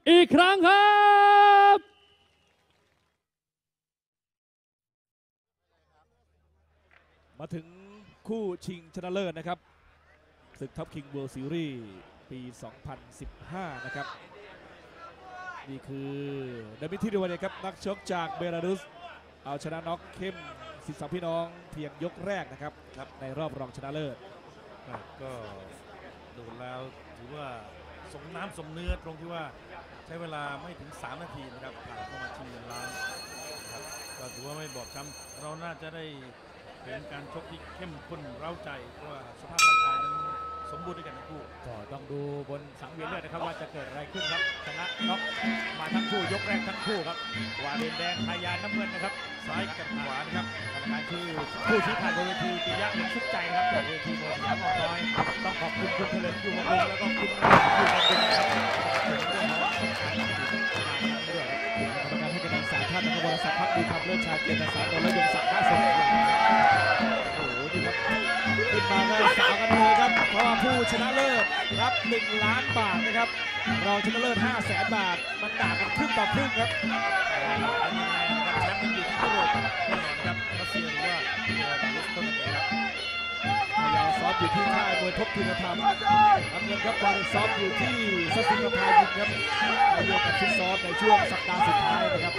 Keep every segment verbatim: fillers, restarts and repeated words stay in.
อีกครั้งครับมาถึงคู่ชิงชนะเลิศนะครับศึกท็อปคิงเวิลด์ซีรีส์ปี สองพันสิบห้า นะครับนี่คือเดมิทริวันครับนักชกจากเบลารุสเอาชนะน็อกเข้มสิบสองพี่น้องเพียงยกแรกนะครับในรอบรองชนะเลิศก็ดูแล้วถือว่าสมน้ำสมเนื้อตรงที่ว่าใช้เวลาไม่ถึงสามนาทีนะครับผ่านเข้ามาชิงเงินล้านครับก็ถือว่าไม่บอบช้ำเราน่าจะได้เห็นการชกที่เข้มข้นเร้าใจเพราะว่าสภาพร่างกายนั้นสมบูรณ์ด้วยกันทั้งคู่ก็ต้องดูบนสังเวียนเลือดนะครับว่าจะเกิดอะไรขึ้นครับชนะน็อกมาทั้งคู่ยกแรกทั้งคู่ครับวาเรนแดงทายาน้ำเงินนะครับซ้ายกับขวานะครับกรรมการชื่อผู้ชี้ขาดบนเวทีปิยะเหล็กชุดใจครับจากเวทีโมสยามออกน้อยต้องขอบคุณคุณเฉลิมอยู่บำรุงแล้วก็คุณอยู่บำรุงครับกรรมการให้คะแนนสามท่านนะครับวรศักดิ์พักดีคำเลิศชาเกียรติศาสตร์และยงศักดิ์ท่าสมโอ้โหดีครับขึ้นมาก็สาวกันเลยครับเพราะว่าผู้ชนะเลิศรับหนึ่งล้านบาทนะครับรองชนะเลิศห้าแสนบาทมันต่างกันครึ่งต่อครึ่งครับเป็นยังไงนะครับแชมป์มันอยู่ที่ยุโรปนะครับรัสเซียหรือว่าเบลารุสเท่านั้นเองครับพยาซ้อมอยู่ที่ค่ายมวยทบทุนธรรมน้ำเงินครับวารินซ้อมอยู่ที่ซัสซินพายินครับไปโยกับฟิตซ้อมในช่วงสัปดาห์สุดท้ายนะครับ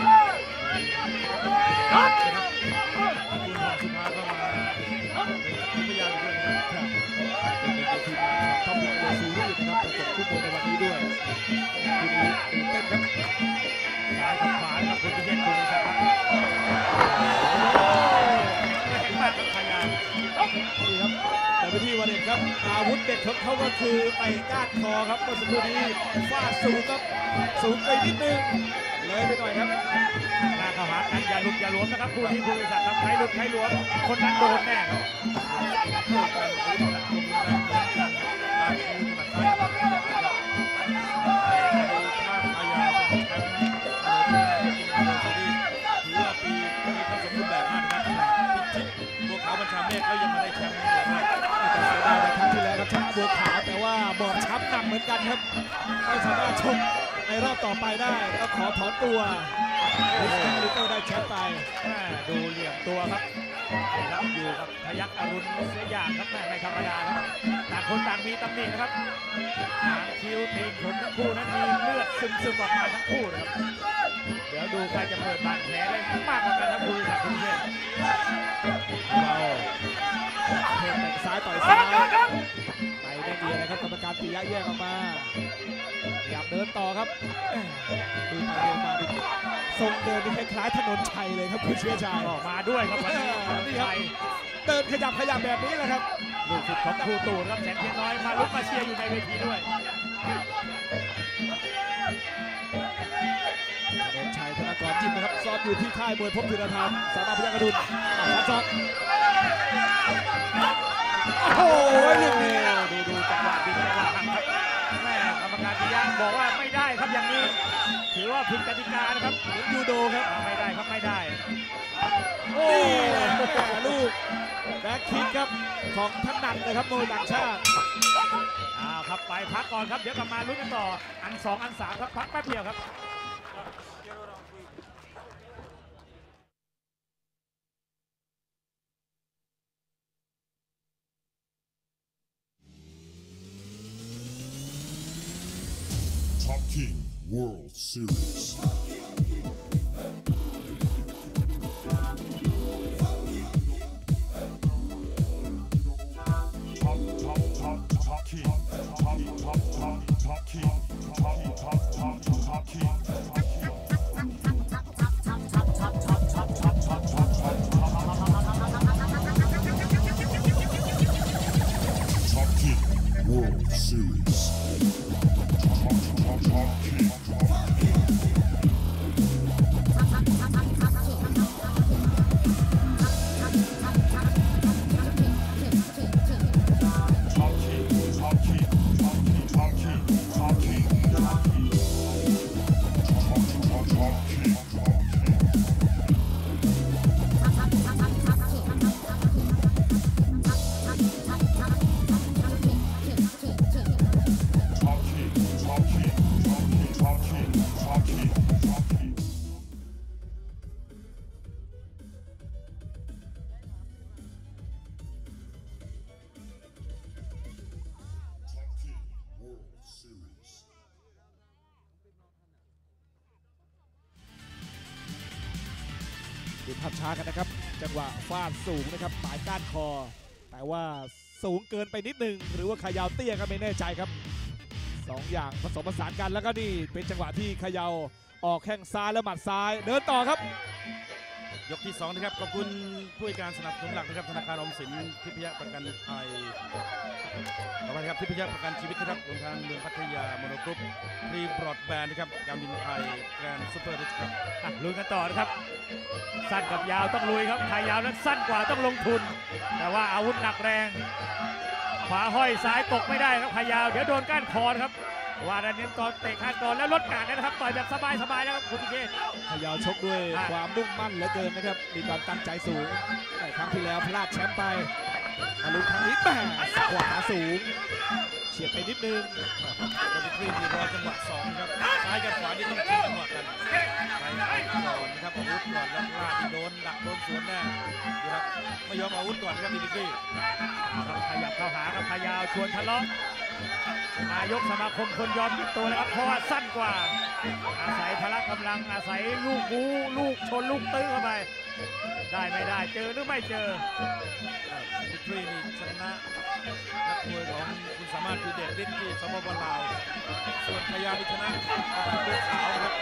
ครับคุณทองสุภาก็มาเป็นพยานด้วยนะครับเป็นในทีมงานท็อปพิกเวอร์ซีรีส์นะครับประกบคู่มวยในวันนี้ด้วยคู่นี้ตื่นเต้นครับซ้ายกับขวาครับคุณพิเชษฐ์คุณศักดิ์ครับมากครับพยานนี่ครับแต่ไปที่วันเด็ดครับอาวุธเด็ดของเขาก็คือไต่ก้านคอครับเมื่อสักครู่นี้ฟาดสูงครับสูงไปนิดนึงเลยไปหน่อยครับหน้าเข้าหากันอย่าหลุดอย่าหลวมนะครับคู่นี้คุณศักดิ์ครับใครหลุดใครหลวมคนนั้นโดนแน่ครับก็ยังไม่ได้แชมป์เลยนะแต่เสียดายในครั้งที่แล้วครับชนะบัวขาวแต่ว่าบอบช้ำหนักเหมือนกันครับไม่สามารถชกในรอบต่อไปได้ก็ขอถอนตัวลิสต์ลิเตอร์ได้แชมป์ไปดูเหลี่ยมตัวครับรับอยู่กับพยัคฆ์อรุณเสียอย่างครับแม่ไม่ธรรมดาครับต่างคนต่างมีตำหนินะครับหางคิ้วตีนขนทั้งคู่นั้นมีเลือดซึมๆออกมาทั้งคู่นะครับเดี๋ยวดูใครจะเปิดบาดแผลได้มากกว่ากันครับคุณศักดิ์คุณเชษเราเทเตะซ้ายต่อยซ้ายไปได้ดีเลยครับกรรมการปิยะแยกออกมาพยายามเดินต่อครับดูไปเดินมาดิทรงเดินนี่คล้ายๆถนนชัยเลยครับคุณเชี่ยวชาญออกมาด้วยครับวันนี้นี่ครับเดินขยับขยับแบบนี้แหละครับลูกศิษย์ของครูตู่ครับแสนเพียงน้อยมาลุกมาเชียร์อยู่ในเวทีด้วยถนนชัยธนากรจิ้มนะครับซ้อมอยู่ที่ค่ายมวยพบธีรธรรมสามารถพยัคฆ์อรุณฟันศอกโอ้โหลูกนี้ดูดูจังหวะดีจังหวะหักครับแม่กรรมการปิยะบอกว่าไม่ได้ครับอย่างนี้ถือว่าผิดกติกานะครับเหมือนยูโดครับไม่ได้ครับไม่ได้โอ้ลูกแบ็คคิกครับของถนัดเลยครับมวยต่างชาติอ้าวครับไปพักก่อนครับเดี๋ยวกลับมาลุ้นกันต่ออันสองอันสามครับพักแป๊บเดียวครับ Top King World Series. Top, top, top, top king. Top, top, top, top king. Top, top, top, top king. Top King World Series.Top, top, top, top king. ดูภาพช้ากันนะครับจังหวะฟาดสูงนะครับหมายก้านคอแต่ว่าสูงเกินไปนิดนึงหรือว่าขยาวเตี้ยก็ไม่แน่ใจครับสองอย่างผสมผสานกันแล้วก็นี่เป็นจังหวะที่ขยาวออกแข้งซ้ายแล้วหมัดซ้ายเดินต่อครับยกที่สองนะครับขอบคุณผู้ให้การสนับสนุนหลักนะครับธนาคารออมสินทิพยประกันภัยขอบคุณครับทิพยประกันชีวิตนะครับรวมทางเมืองพัทยาโมโนกรุ๊ปพรีบรอดแบนด์นะครับการบินไทยแกรนด์ซูเปอร์ริชครับลุยกันต่อนะครับสั้นกับยาวต้องลุยครับขายาวนั้นสั้นกว่าต้องลงทุนแต่ว่าอาวุธหนักแรงขวาห้อยซ้ายตกไม่ได้ครับขายาวเดี๋ยวโดนก้านคอครับว่าดันเน้นตอนเตะข้างก่อนแล้วลดการนะครับต่อยแบบสบายๆแล้วครับคุณพิเชษขยาวชกด้วยความมุ่งมั่นเหลือเกินนะครับมีความตั้งใจสูงในครั้งที่แล้วพลาดแชมป์ไปมาลุ้นครั้งนี้แม่ขวาสูงเฉียดไปนิดนึงดับเบิลครีมมีรอจังหวะสองครับซ้ายกับขวานี่ต้องชิงจังหวะกันไปก่อนนะครับอาวุธก่อนแล้วพลาดที่โดนดักโดนสวนแน่ดูครับไม่ยอมอาวุธก่อนครับดับเบิลครีมขยับเข้าหาครับขยาวชวนทะเลาะนายกสมาคมคนยอมติดตัวแล้วครับเพราะว่าสั้นกว่าอาศัยพละกำลังอาศัยลูกบูลูกชนลูกตื้อเข้าไปได้ไม่ได้เจอหรือไม่เจอพิทรีนี่ชนะนักมวยของคุณสามารถคือเดชฤทธิ์ที่สปปลาวส่วนพยาธิชนะเลือดขาวครับ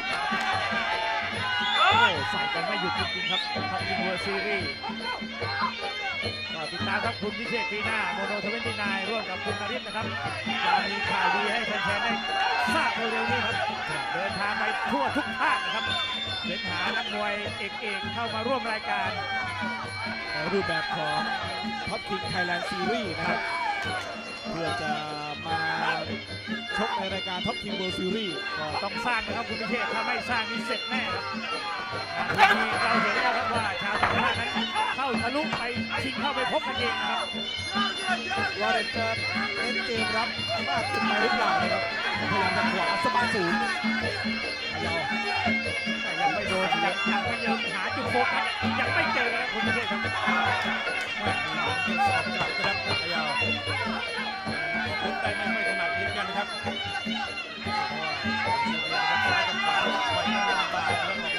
โอ้ใส่กันไม่หยุดจริงๆครับท็อปทีมเวิร์ซีรีส์ก็ติดตามครับคุณพิเชษปีหน้าโมโนทเวนตี้ไนน์ร่วมกับคุณนริศนะครับจะมีข่าวดีให้แฟนๆได้ทราบเร็วๆนี้ครับเดินทางไปทั่วทุกภาคนะครับเดินหานักมวยเอกๆเข้ามาร่วมรายการในรูปแบบของท็อปคิงไทยแลนด์ซีรีส์นะครับเพื่อจะมาชกในรายการท็อปคิงเวิลด์ซีรีส์ก็ต้องสร้างนะครับคุณพิเชษถ้าไม่สร้างนี่เสร็จแน่ครับวันนี้เราเห็นแล้วครับว่าชาวต่างชาตินั้นเข้าทะลุไปชิงเข้าไปพบกันเองครับว่าจะเล่นเกมรับมากขึ้นไหมหรือเปล่านะครับพยายามจะขวาสบายสูงยาวแต่ยังไม่โดนยังยังไม่ยังหาจุดโฟกัสยังไม่เจอนะคุณพิเชษครับว่ามีสอบกลับนะครับยาวลุ้นได้ไม่ค่อยถนัดเหมือนกันนะครับเพราะว่าซ้ายกับขวาไว้ข้างล่างบ้างแล้วก็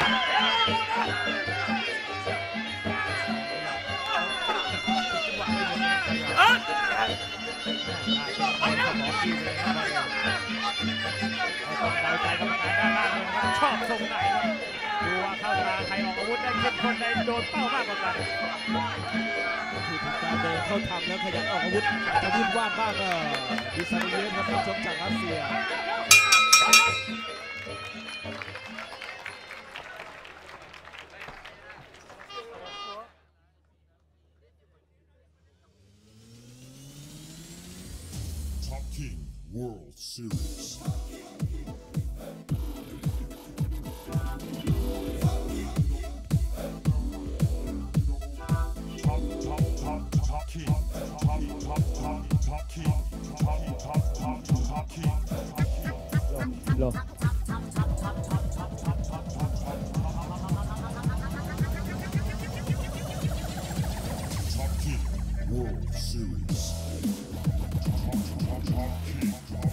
จังหวะไม่หมดต้องเดาใจกรรมการด้านล่างเลยนะครับชอบทรงไหนครับดูว่าเข้าตาใครออกอาวุธได้เข้มข้นได้โดนเป้ามากกว่ากันคือถึงการเดินเข้าทำแล้วขยันออกอาวุธจะวุ่นวาดบ้างก็ดิซาริเยนครับนักชกจากรัสเซีย Top King World Series Top Top Top Top King Top Top Top Top King Top Top Top Top King โล Top King World Series Top Top Top King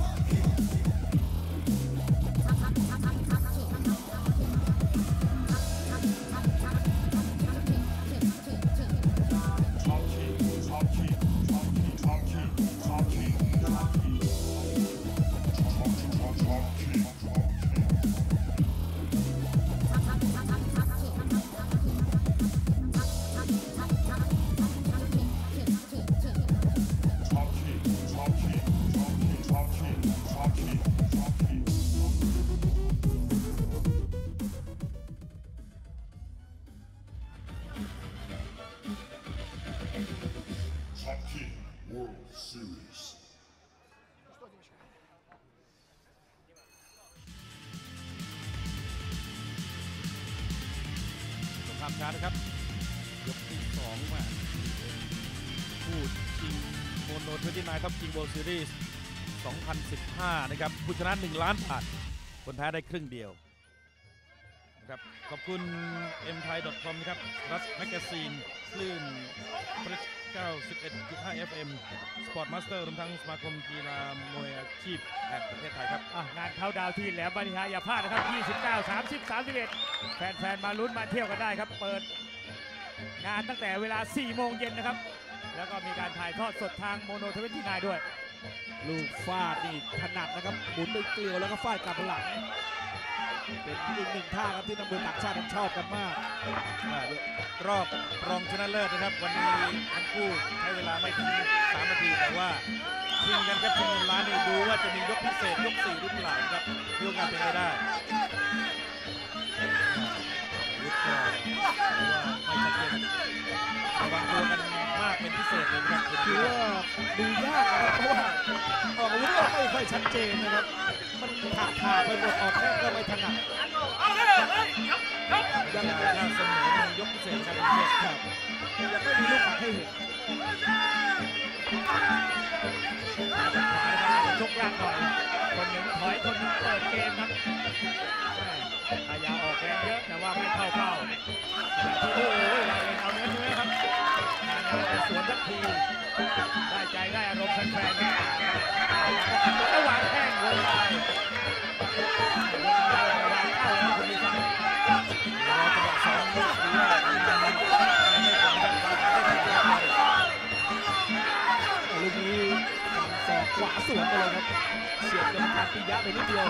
Top King World Series สงครามช้านะครับยกที่สองมาคู่ชิงโมโนทเวนตี้ไนน์ท็อปคิงเวิลด์ซีรีส์สองพันสิบห้านะครับผู้ชนะหนึ่งล้านบาทคนแพ้ได้ครึ่งเดียวครับขอบคุณ เอ็ม ไทย ดอท คอม นะครับรัสแมกกาซีนคลื่น เก้าสิบเอ็ดจุดห้า เอฟ เอ็ม สปอร์ตมาสเตอร์รวมทั้งสมาคมกีฬามวยอาชีพแห่งประเทศไทยครับอ่ะงานเข้าดาวที่แหลมบาริหาอย่าพลาดนะครับ ยี่สิบเก้า สามสิบ สามสิบเอ็ด แฟนๆ มาลุ้นมาเที่ยวกันได้ครับ เปิดงานตั้งแต่เวลา สี่โมงเย็นนะครับ แล้วก็มีการถ่ายทอดสดทางโมโนทเวนตี้ไนน์ด้วยลูกฟาดนี่ถนัดนะครับหมุนไปเกลียวแล้วก็ฟาดกลับหลังเป็นอีกหนึ่งท่าครับที่นักมวยต่างชาติชอบกันมากรอบรองชนะเลิศนะครับวันนี้ทั้งคู่ใช้เวลาไม่ถึงสามนาทีแต่ว่าชิงกันครับชิงเงินล้านนี่ดูว่าจะมียกพิเศษยกสี่หรือเปล่าครับมีโอกาสเป็นไปได้ยุทธก็ว่าไม่ชัดเจนระวังตัวกันมากเป็นพิเศษเลยนะครับถือว่าดูยากนะครับเพราะว่าออกอาวุธก็ไม่ค่อยชัดเจนนะครับมันขาดขาดไปหมดออกแค่ก็ไม่ถนัดยังถ้าเสมอมันยกพิเศษครับพิเศษครับยังไม่มีลูกหมัดให้เห็นชกยากหน่อย คนหนึ่งถอยคนหนึ่งเปิดเกมครับพยายามออกแรงเยอะแต่ว่าไม่เข้าเป้าโอ้โหเราเองเอาเนื้อเนื้อครับสวนสักทีได้ใจได้อารมณ์แฟนๆครับระหว่างแข้งวงในเข้าแล้วคุณผู้ชมรอจังหวะสองยกหรือว่าไม่ตรงกันลูกนี้ศอกขวาสวนไปเลยครับเฉียดกรรมการปิยะไปนิดเดียว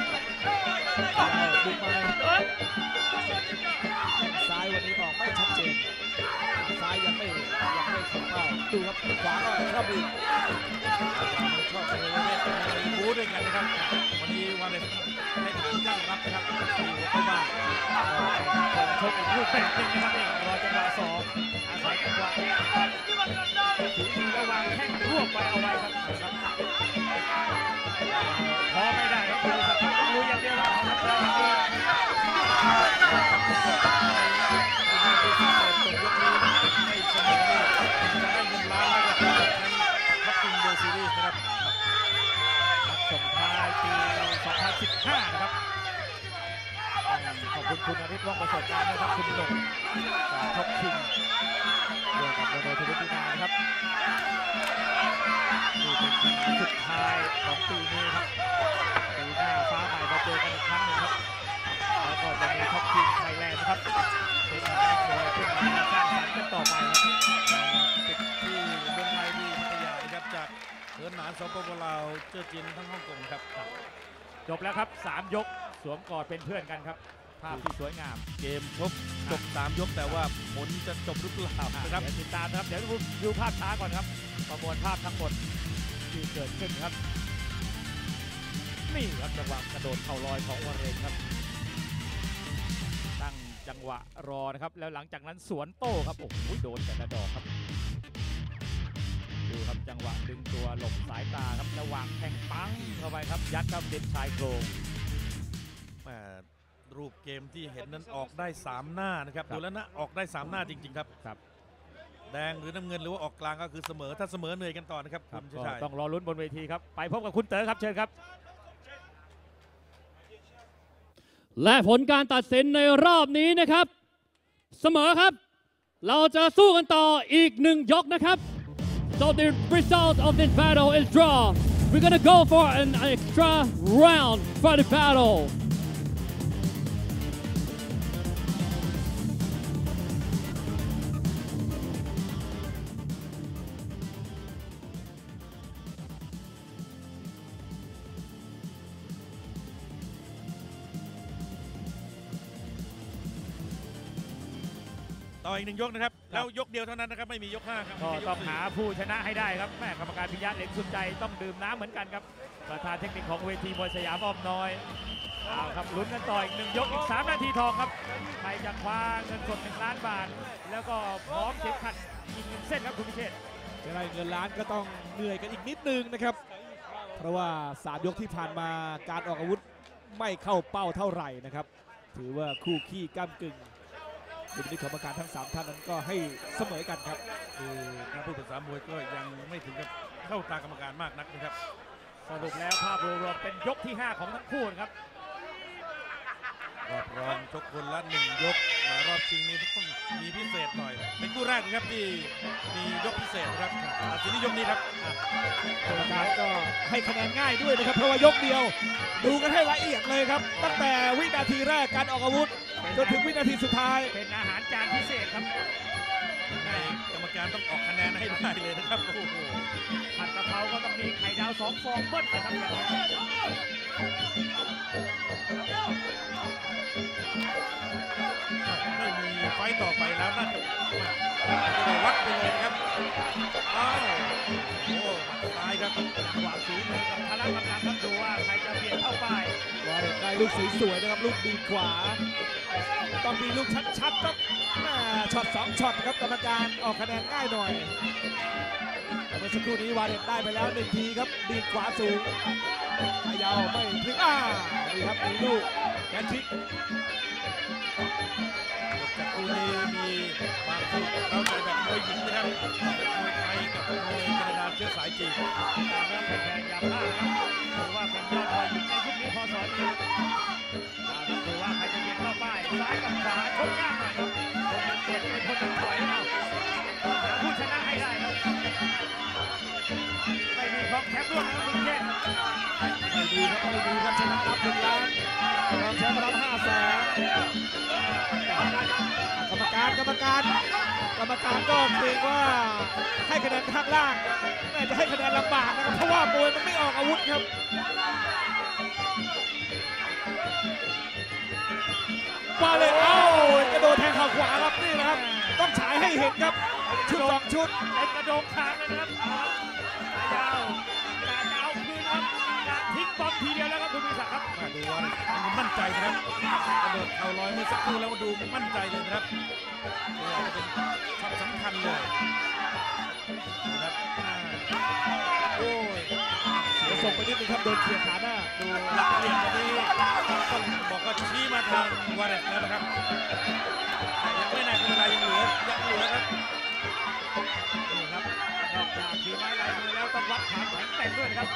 ดึงมาซ้ายวันนี้ออกไม่ชัดเจนซ้ายยังไม่ยังไม่เข้าเป้าดูครับขวาก็เข้าไปชอบเลยประเภทบู๊ด้วยกันนะครับวันนี้วันเลยให้ทางตั้งรับนะครับที่หัวเข้าบ้านชกอีกลูกแปดจริงนะครับนี่รอจังหวะสองอาศัยจังหวะถึงทีระวางแข้งรวบไปเอาไว้ครับพอไม่ได้ครับคุณสักดิ์ต้องรู้อย่างเดียวครับส่งท้ายปีสองพันสิบห้านะครับขอบคุณคุณอาทิตย์ว่องประสบการณ์นะครับคุณหนุ่มจากท็อปคิงเดียวกับโมโนทเวนตี้ไนน์นะครับนี่เป็นครั้งสุดท้ายของปีนี้ครับปีหน้าฟ้าใหม่มาเจอกันอีกครั้งหนึ่งครับแล้วก็จะมีท็อปคิงไทยแลนด์นะครับเป็นนักมวยขึ้นมาสร้างสรรค์กันต่อไปครับติดที่เมืองไทยที่พัทยานะครับจากเหินหนานสปปลาวเจอจีนทั้งฮ่องกงครับจบแล้วครับสามยกสวมกอดเป็นเพื่อนกันครับภาพที่สวยงามเกมชกจบสามยกแต่ว่าผลจะจบหรือเปล่านะครับติดตามนะครับเดี๋ยวดูภาพช้าก่อนครับประมวลภาพทั้งหมดที่เกิดขึ้นครับนี่ครับจังหวะกระโดดเข่าลอยของวอร์เรนครับตั้งจังหวะรอนะครับแล้วหลังจากนั้นสวนโต้ครับโอ้โหโดนแต่ละดอกครับดูครับจังหวะดึงตัวหลบสายตาครับระหว่างแทงปังเข้าไปครับยัดกับเด็ดชายโครงรูปเกมที่เห็นนั้นออกได้สามหน้านะครับดูแล้วนะออกได้สามหน้าจริงๆครับครับแดงหรือน้ำเงินหรือว่าออกกลางก็คือเสมอถ้าเสมอเหนื่อยกันต่อนะครับคุณชัยต้องรอลุ้นบนเวทีครับไปพบกับคุณเต๋อครับเชิญครับและผลการตัดสินในรอบนี้นะครับเสมอครับเราจะสู้กันต่ออีกหนึ่งยกนะครับ so the result of this battle is draw we're gonna go for an extra round for the battle ต่ออีกหนึ่งยกนะครับแล้วยกเดียวเท่านั้นนะครับไม่มียกห้าครับก็ต้องหาผู้ชนะให้ได้ครับแม่กรรมการพิยะเหล็กสุดใจต้องดื่มน้ำเหมือนกันครับประธานเทคนิคของเวทีมวยสยามอ้อมน้อยเอาครับลุ้นกันต่ออีกหนึ่งยกอีกสามนาทีทองครับใครจะคว้าเงินสดหนึ่งล้านบาทแล้วก็พร้อมเข็มขัดอีกหนึ่งเส้นครับคุณพิเชษจะได้เงินล้านก็ต้องเหนื่อยกันอีกนิดนึงนะครับเพราะว่าสามยกที่ผ่านมาการออกอาวุธไม่เข้าเป้าเท่าไหร่นะครับถือว่าคู่ขี้ก้ำกึ่งดูนี่กรรมการทั้งสามท่านนั้นก็ให้เสมอกันครับคือนักพูดภาษามวยก็ยังไม่ถึงกับเข้าตากรรมการมากนักนะครับสรุปแล้วภาพรวมเป็นยกที่ห้าของทั้งคู่ครับรอบรองชกคนละหนึ่งยกมารอบชิงนี้ต้องมีพิเศษหน่อยเป็นคู่แรกนะครับที่มียกพิเศษนะครับตัดสินที่ยกนี้ครับกรรมการก็ให้คะแนนง่ายด้วยนะครับเพราะว่ายกเดียว ดูกันให้ละเอียดเลยครับ ตั้งแต่วินาทีแรกการออกอาวุธจนถึงวินาทีสุดท้ายเป็นอาหารจานพิเศษครับให้กรรมการต้องออกคะแนนให้ได้เลยนะครับโอ้โหผัดกะเพราก็ต้องมีไข่ดาวสองฟองเบิ้ลนะครับอย่างนี้ไม่มีไฟต์ต่อไปแล้วน่าจะจะวัดไปเลยนะครับอ้าวโอ้ตายครับจังหวะฝีมือกับพละกำลังครับดูว่าใครจะเบียดเข้าไปวาเรตได้ลูกสวยๆนะครับลูกดีขวา ต้องมีลูกชัดๆครับแม่ช็อตสองช็อตครับกรรมการออกคะแนนง่ายหน่อยแต่เมื่อสักครู่นี้วาเรตได้ไปแล้วหนึ่งทีครับดีขวาสูงขยาวไม่ถึงอ่านี่ครับมีลูกแกนชิกจากคู่นี้มีความสนุกเราใจแบบมวยหญิงนะครับมวยไทยกับมวยแคนาดาเชื้อสายจีนตามแล้วแฟนๆอย่าพลาดครับถือว่าเป็นยอดมวยหญิงในยุคนี้พอสอนนี้ดูว่าใครจะเบียดเข้าไปซ้ายกับขวาชกยากหน่อยครับคนหนึ่งเบียดเป็นคนหนึ่งถอยนะครับหาผู้ชนะให้ได้ครับไม่มีของแชมป์ด้วยนะครับคุณเชษฐ์ไม่ดีครับไม่ดีครับชนะรับหนึ่งล้านรองแชมป์รับห้าแสนกรรมการกรรมการกรรมการก็เกรงว่าให้คะแนนข้างล่างน่าจะให้คะแนนลำบากนะครับเพราะว่ามวยมันไม่ออกอาวุธครับมาเลยเอ้ากระโดดแทงเข่าขวาครับนี่นะครับต้องฉายให้เห็นครับชุดสองชุดเป็นกระโดงคางเลยนะครับขายาวการจะเอาคืนครับการทิ้งบอลทีเดียวแล้วครับคุณวิศักดิ์ครับมาดูว่ามันมั่นใจนะครับกระโดดเข่าลอยเมื่อสักครู่แล้วดูมั่นใจเลยนะครับนี่อาจจะเป็นช็อตสำคัญเลยนะครับโอ้ยเดี๋ยวส่งไปนิดนึงครับโดนเขียนขาหน้าดูหลักเหลี่ยมวันนี้ต้องบอกว่าชี้มาทางวาเรตแล้วนะครับแต่ยังไม่น่าเป็นเวลายังเหลือยังเหลือครับนี่ครับนอกจากฝีไม้ลายมือแล้วต้องวัดความแข็งแกร่งด้วยนะครับ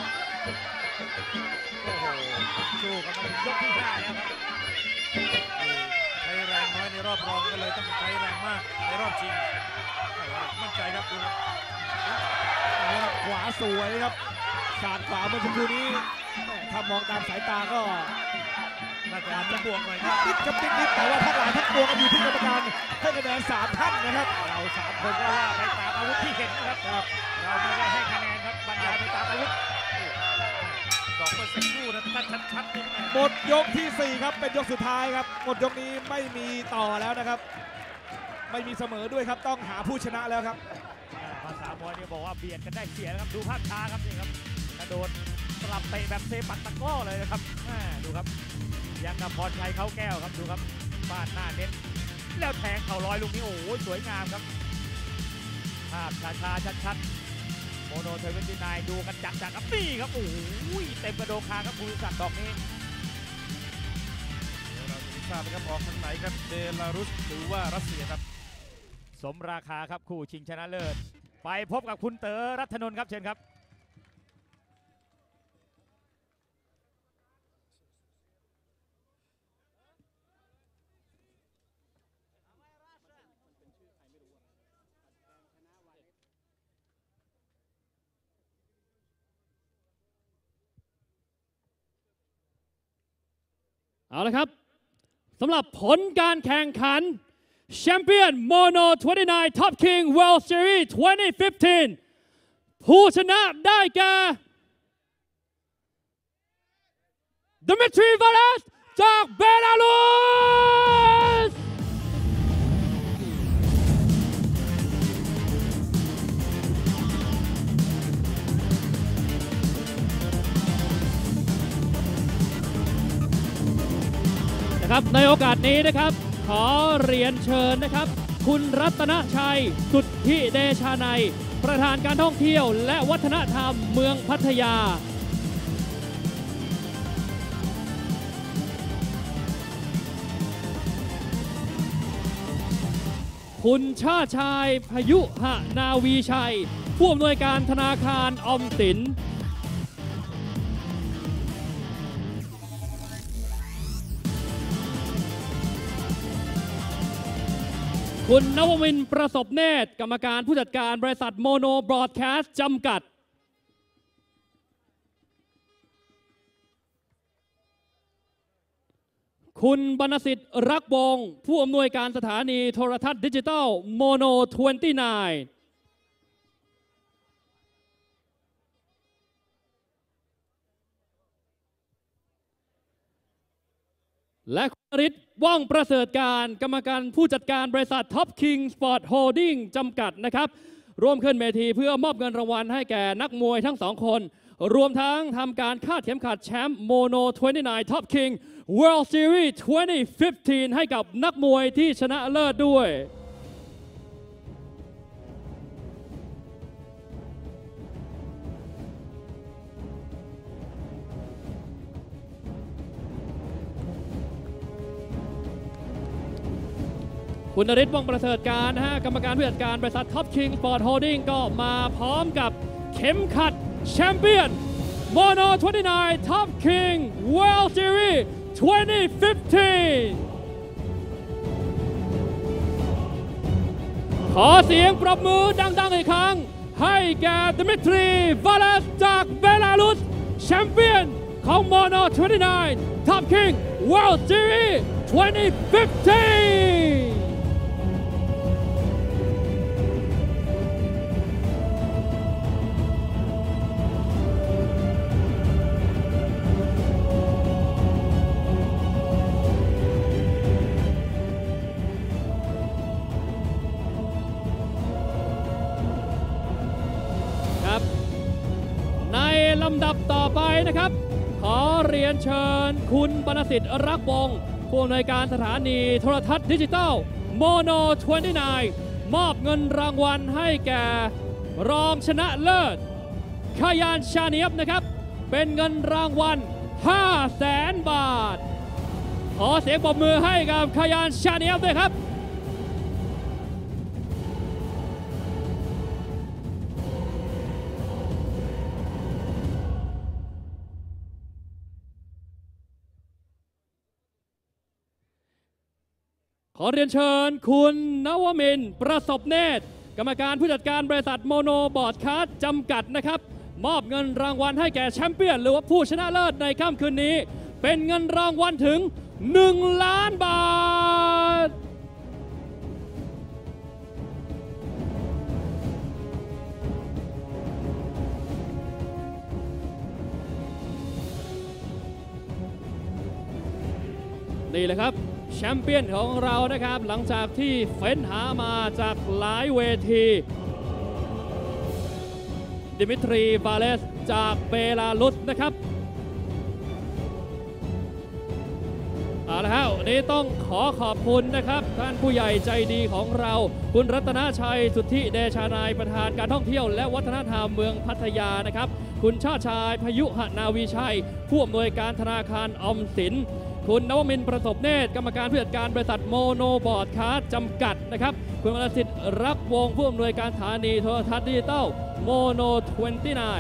โอ้โหสู้กันมาถึงยกที่ห้าแล้วครับใช้แรงน้อยในรอบรองก็เลยต้องใช้แรงมากในรอบชิงมั่นใจครับดูครับเอาละครับขวาสวยครับสาดขวาเมื่อสักครู่นี้แม่ถ้ามองตามสายตาก็น่าจะจะบวกหน่อยครับนิดกับนิดนิดแต่ว่าทั้งหลายทั้งปวงกันอยู่ที่กรรมการให้คะแนนสามท่านนะครับเราสามคนก็ว่าไปตามอาวุธที่เห็นนะครับ เราไม่ได้ให้คะแนนครับบรรยายไปตามอาวุธดอกเมื่อสักครู่นะถ้าชัดๆนี่หมดยกที่สี่ครับเป็นยกสุดท้ายครับหมดยกนี้ไม่มีต่อแล้วนะครับ ไม่มีเสมอด้วยครับต้องหาผู้ชนะแล้วครับภาษามวยเนี่ยบอกว่าเบียดกันได้เสียนะครับดูภาพช้าครับนี่ครับกระโดดสลับเตะแบบเซปักตะกร้อเลยนะครับแม่ดูครับยังกับพรชัยเขาแก้วครับดูครับฟาดหน้าเน้นแล้วแทงเข่าลอยลูกนี้โอ้โหสวยงามครับภาพช้าๆชัดๆโมโนเทเวนตี้ไนดูกันจัดๆครับนี่ครับโอ้โหเต็มกระโดงคางครับคุณศักดิ์ดอกนี้เดี๋ยวเราจะทราบนะครับออกทางไหนครับเบลารุสหรือว่ารัสเซียครับสมราคาครับคู่ชิงชนะเลิศไปพบกับคุณเต๋อรัตนนท์ครับเชิญครับเอาละครับสำหรับผลการแข่งขันแชมเปี้ยนโมโนยี่สิบเก้า Top King World Series ยี่สิบสิบห้าผู้ชนะได้แก่ Dmitry Valas จากเบลารุสนะครับในโอกาสนี้นะครับขอเรียนเชิญนะครับคุณรัตนชัยสุทธิเดชานัยประธานการท่องเที่ยวและวัฒนธรรมเมืองพัทยาคุณชาติชายพยุหนาวีชัยผู้อำนวยการธนาคารออมสินคุณนวมินทร์ประสบเนตรกรรมการผู้จัดการบริษัทโมโนบรอดแคสต์จำกัดคุณบรรณสิทธิ์รักวงศ์ผู้อำนวยการสถานีโทรทัศน์ดิจิทัลโมโนยี่สิบเก้าและคุณฤทธิ์ว่องประเสริฐการกรรมการผู้จัดการบริษัทท็อปคิงสปอร์ตโฮลดิ้งจำกัดนะครับร่วมขึ้นเวทีเพื่อมอบเงินรางวัลให้แก่นักมวยทั้งสองคนรวมทั้งทำการคาดเข็มขัดแชมป์โมโนยี่สิบเก้า Top King World Series ยี่สิบสิบห้า ให้กับนักมวยที่ชนะเลิศด้วยคุณนฤทธิ์ว่องประเสริฐการนะฮะกรรมการผู้จัดการบริษัท Top King Sport Holding ก็มาพร้อมกับเข็มขัดแชมเปี้ยนโมโนยี่สิบเก้า Top King World Series ยี่สิบสิบห้า ขอเสียงปรบมือดังๆอีกครั้งให้แก่ดิมิทรีวาเลสจากเบลารุสแชมเปี้ยนของโมโนยี่สิบเก้า Top King World Series ยี่สิบสิบห้าในลำดับต่อไปนะครับขอเรียนเชิญคุณบรรณสิทธิ์รักวงศ์ผู้อำนวยการสถานีโทรทัศน์ดิจิทัลโมโนยี่สิบเก้ามอบเงินรางวัลให้แก่รองชนะเลิศคายานชาเนียบนะครับเป็นเงินรางวัล ห้าแสน บาทขอเสียงปรบมือให้กับคายานชาเนียบด้วยครับขอเรียนเชิญคุณนวมินทร์ประสบเนตรกรรมการผู้จัดการบริษัทโมโนบอร์ดคาสต์จำกัดนะครับมอบเงินรางวัลให้แก่แชมเปี้ยนหรือว่าผู้ชนะเลิศในค่ำคืนนี้เป็นเงินรางวัลถึงหนึ่งล้านบาทนี่แหละครับแชมเปี้ยนของเรานะครับหลังจากที่เฟ้นหามาจากหลายเวทีดิมิทรีวาเลสจากเบลารุสนะครับเอาละครับวันนี้ต้องขอขอบคุณนะครับท่านผู้ใหญ่ใจดีของเราคุณรัตนชัยสุทธิเดชานายประธานการท่องเที่ยวและวัฒนธรรมเมืองพัทยานะครับคุณชาติชายพยุหนาวีชัยผู้อำนวยการธนาคารออมสินคุณนวมินทร์ประสบเนตรกรรมการผู้จัดการบริษัทโมโนบอร์ดคาสต์จำกัดนะครับคุณวรสิทธิ์รักวงศ์ผู้อำนวยการสถานีโทรทัศน์ดิจิทัลโมโนยี่สิบเก้า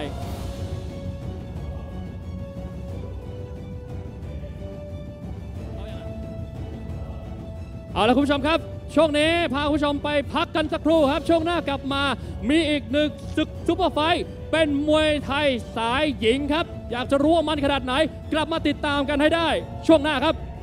เอาละคุณผู้ชมครับช่วงนี้พาคุณผู้ชมไปพักกันสักครู่ครับช่วงหน้ากลับมามีอีกหนึ่งศึกซุปเปอร์ไฟท์เป็นมวยไทยสายหญิงครับอยากจะรู้ว่ามันขนาดไหนกลับมาติดตามกันให้ได้ช่วงหน้าครับ